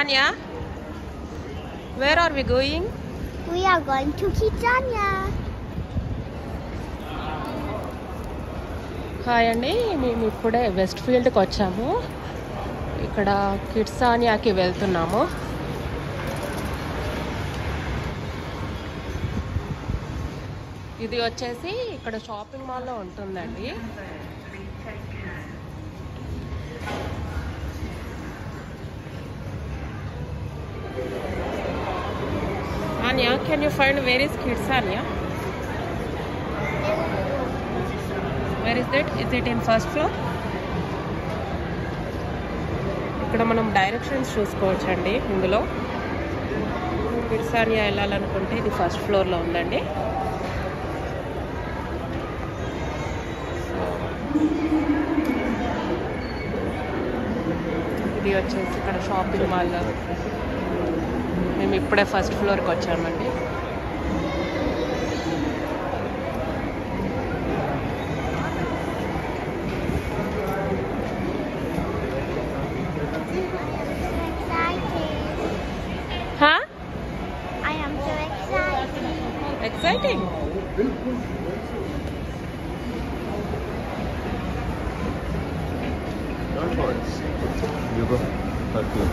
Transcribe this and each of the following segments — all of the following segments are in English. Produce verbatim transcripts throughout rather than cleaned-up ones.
Anya, where are we going? We are going to Kidzania. Hi అండి, మేము ఇప్పుడే west ఫీల్డ్కి వచ్చాము. ఇక్కడ కిడ్సానియాకి వెళ్తున్నాము. ఇది వచ్చేసి ఇక్కడ షాపింగ్ మాల్లో ఉంటుందండి. Anya, can you find where is Kidzania? Where is that? Is it in first floor? ఇక్కడ మనం డైరెక్షన్స్ చూసుకోవచ్చండి. ఇందులో కిడ్సానియా వెళ్ళాలనుకుంటే ఇది ఫస్ట్ ఫ్లోర్లో ఉందండి. ఇది వచ్చేసి ఇక్కడ షాపింగ్ మాల్. మేము ఇప్పుడే ఫస్ట్ ఫ్లోర్కి వచ్చామండి. Huh? I am so excited. Exciting. Don't worry. You go. Okay.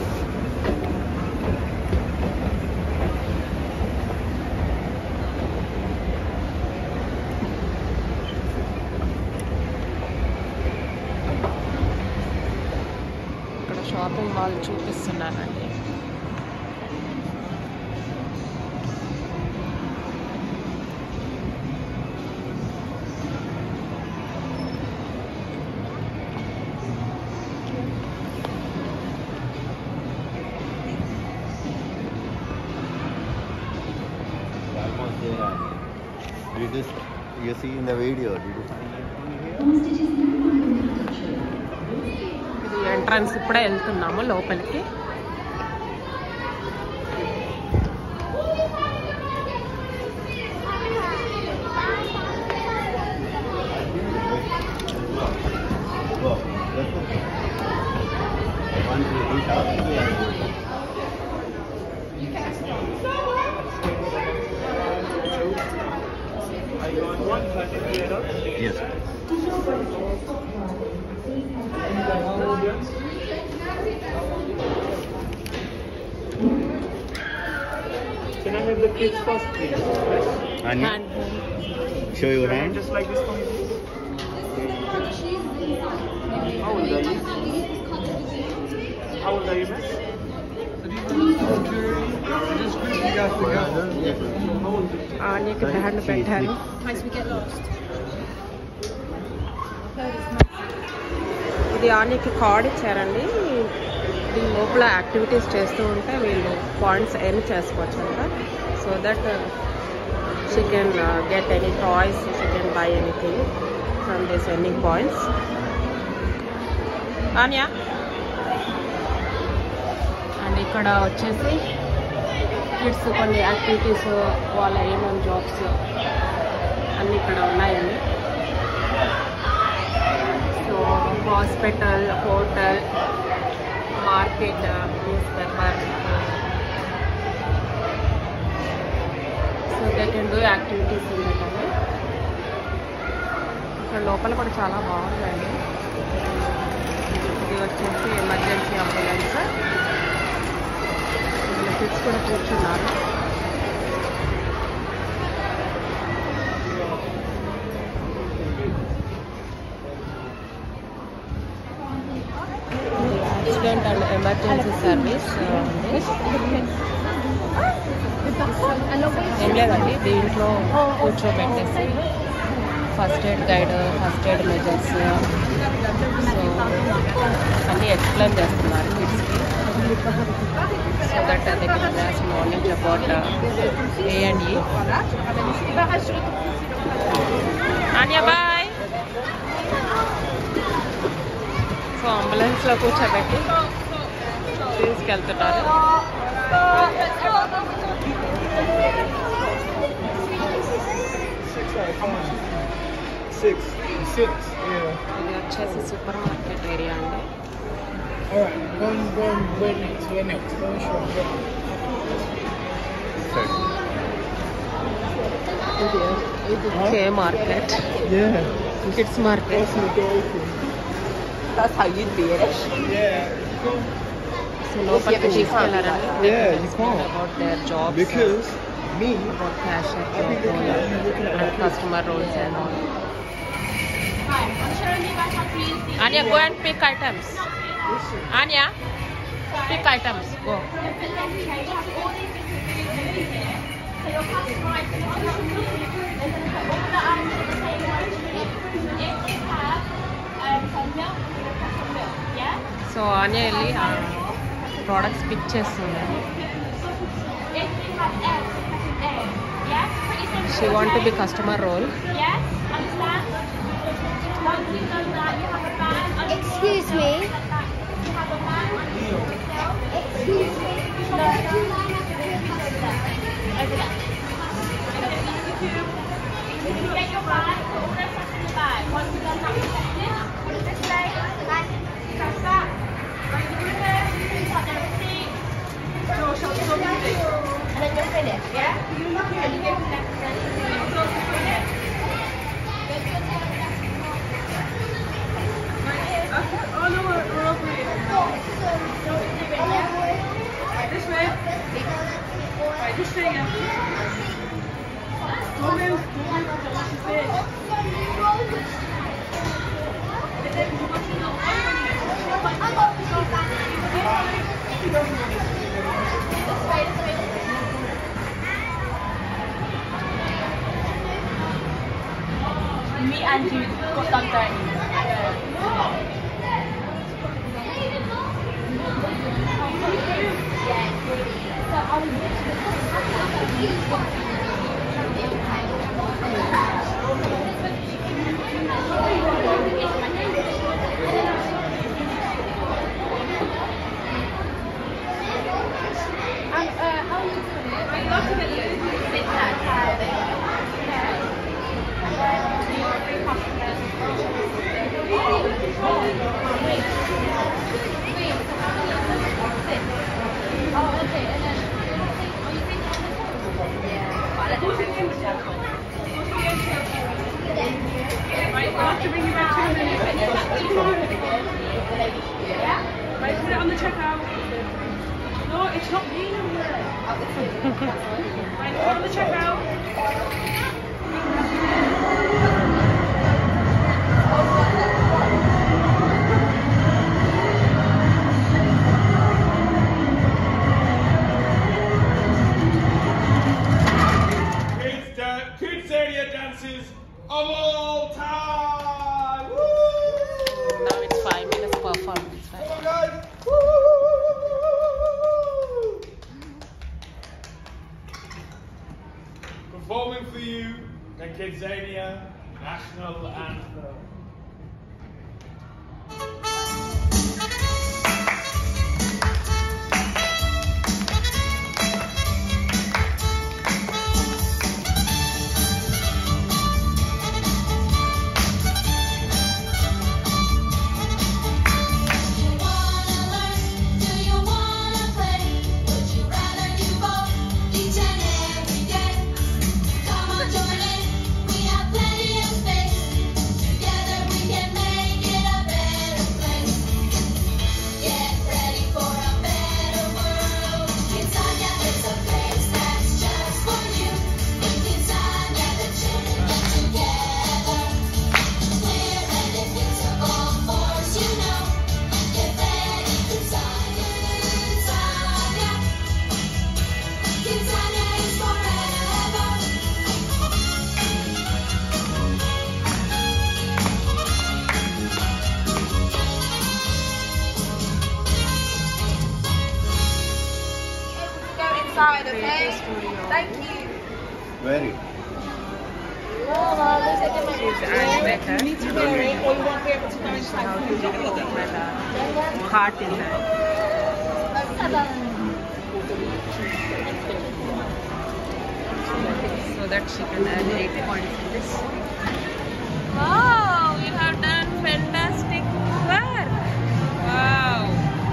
ఇక్కడ షాపింగ్ మాల్ చూపిస్తున్నానండి. Did you, you see in the video? Did you find ఇది ఎంట్రన్స్. ఇప్పుడే వెళ్తున్నాము లోపలికి. Yes. Can I have the kids first, please? Anya, And show your hand. Just like this one. How old are you? How old are you, miss? ఆన్యకి band పెట్టాను. ఇది ఆన్యకి card ఇచ్చారండి. దీని లోపల యాక్టివిటీస్ చేస్తూ ఉంటే వీళ్ళు పాయింట్స్ ఎర్న్ చేసుకోవచ్చు అంట. So that she can get any toys, she can buy anything from this earning points. Anya and ఇక్కడ వచ్చేసి కిడ్స్ కొన్ని యాక్టివిటీస్, వాళ్ళ ఏమేమి జాబ్స్ అన్నీ ఇక్కడ ఉన్నాయండి. So hospital, hotel, market, newspaper, so they can do activities ఉండటండి. ఇక్కడ లోపల కూడా చాలా బాగుందండి. ఇది వచ్చేసి ఎమర్జెన్సీ అంబులెన్స్. ఇందులో కిడ్స్ కూడా కూర్చున్నారు. యాక్సిడెంట్ అండ్ ఎమర్జెన్సీ సర్వీస్ ఏం లేదండి. దీంట్లో కూర్చోబెట్టేసి first aid guide, first aid measures, so అన్నీ ఎక్స్ప్లెయిన్ చేస్తున్నారు కిడ్స్కి. So that they can gas knowledge about A and E. Anya bye. So అంబులెన్స్లో కూర్చోబెట్టి తీసుకెళ్తున్నారు. Six. Six. Yeah. ఇది వచ్చేసి సూపర్ మార్కెట్ ఏరియా అండి. Alright, go and go and wait next, wait next. Go and show them. K market. Yeah. Kids market. That's how you'd be it. Yeah. So లోపలికి తీసుకెళ్ళారండి. Yeah, you can't. About their jobs. Because me, About cashier I think job they're gonna be looking at and customer roles and all. Anya, go and pick items. Anya, pick items. Go. So Anya వెళ్ళి products pick చేస్తుంది. She want to be customer role. Excuse me. Excuse me. Me and you got done dirty. Right, put it on the checkout. No, it's not being on there. Right, put it on the checkout. Kids, dan- Kidzania dances of all time. Woo! Now it's five minutes performance. Come on, guys. Woo! Performing for you the Kidzania national anthem. Inside, okay? Thank you. Very. She's animated. You need to wear it or you won't be able to go inside. How to do with a heart in there. So that she can add eighty points in this. Wow, you have done fantastic work. Wow.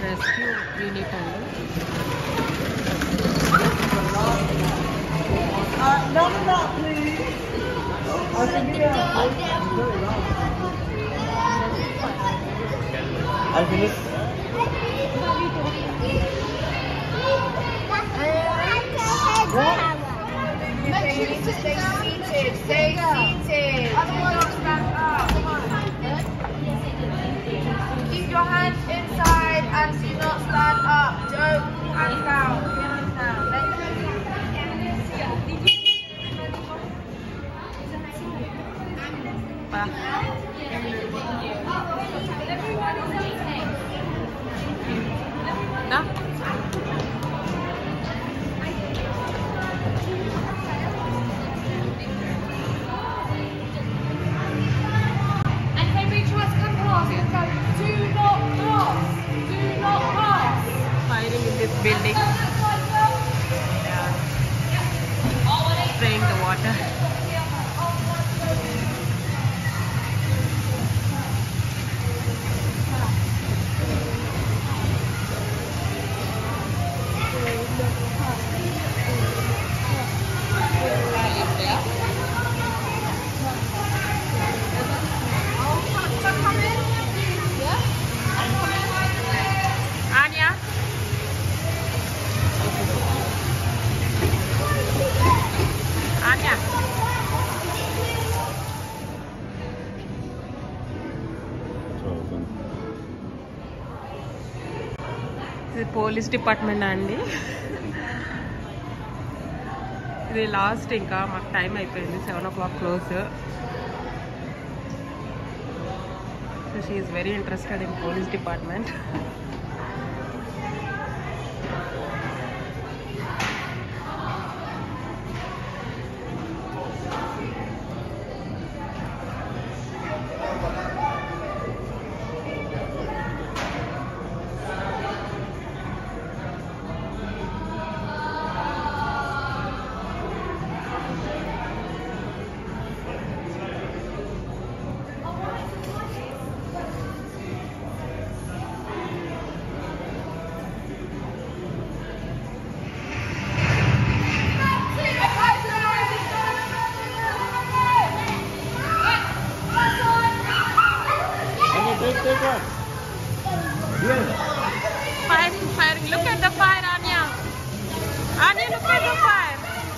Rescue unit అండి. I'll finish. Make sure you stay seated. Stay seated. Otherwise, stand up. Keep your hands inside and do not stand up. Don't hands down. Hands down. Da? And Henry tries to come past and go, do not pass. Do not pass. Firing in this building. Yeah. Spraying the water. Anya? Anya? ఇది police department అండి. ఇది last, ఇంకా మాకు time అయిపోయింది, seven o'clock close. So she is very interested in police department. Firing, firing. Look at the fire, Anya. Anya, look at the fire.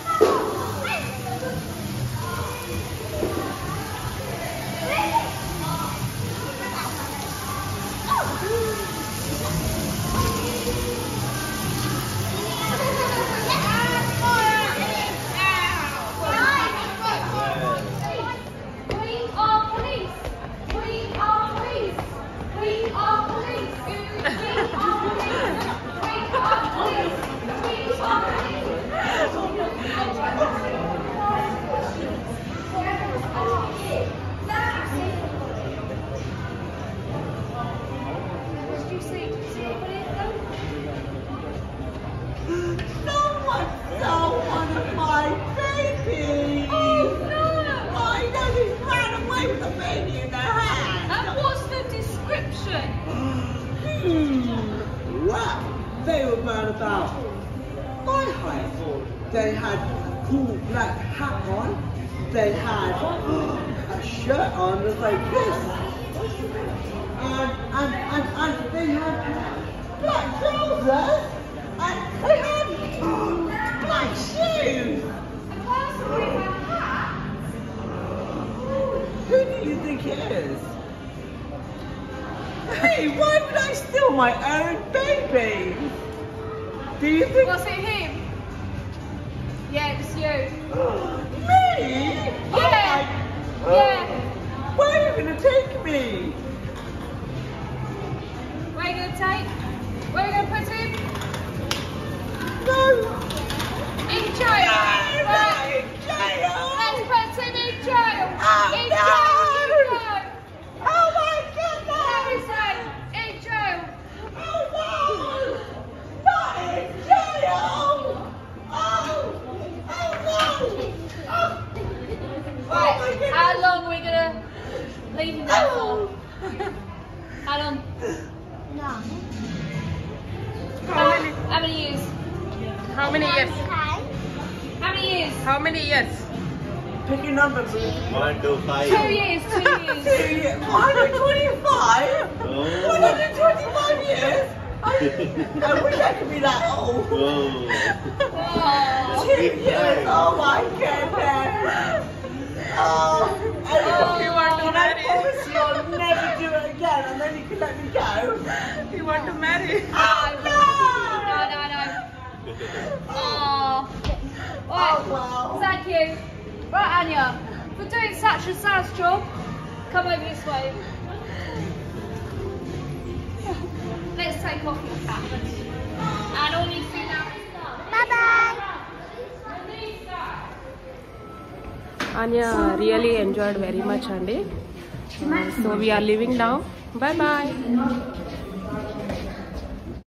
They were round about my height. They had a cool black hat on. They had a shirt on that's like this. And, and, and, and they had black trousers. And they had black shoes. Who do you think it is? Hey, why would I steal my own baby? Do you think... Was it him? Yeah, it's you. Me? Yeah. Oh my... Yeah. Where are you going to take me? Where are you going to take? Where are you going to put him? No. In jail. No, Right. no, in jail. Let's put him in jail. Oh, in no. jail. In jail. Oh my goodness. Right. In jail. Oh no. Not in jail. Oh. Oh no. Oh. Right. Oh my goodness. How long are we going to leave him there for? Oh. How long? No. How many? How many years? How many years? How many years? How many years? Pick a number, please. One, two, five. Two years, two years. one hundred twenty-five? Oh. one hundred twenty-five years? I, I wish I could be that old. Oh. Oh. Two years, oh my goodness. Oh, and You want to and I marry? promise you I'll never do it again, and then you can let me go. You want to marry? Oh no! No, no, no. Oh. Oh Right. wow. Thank you. Right, Anya, for doing such a sad job, come over this way. Let's take off your cap. And all you see now is bye bye. Anya really enjoyed very much, Andy. Uh, so we are leaving now. Bye bye.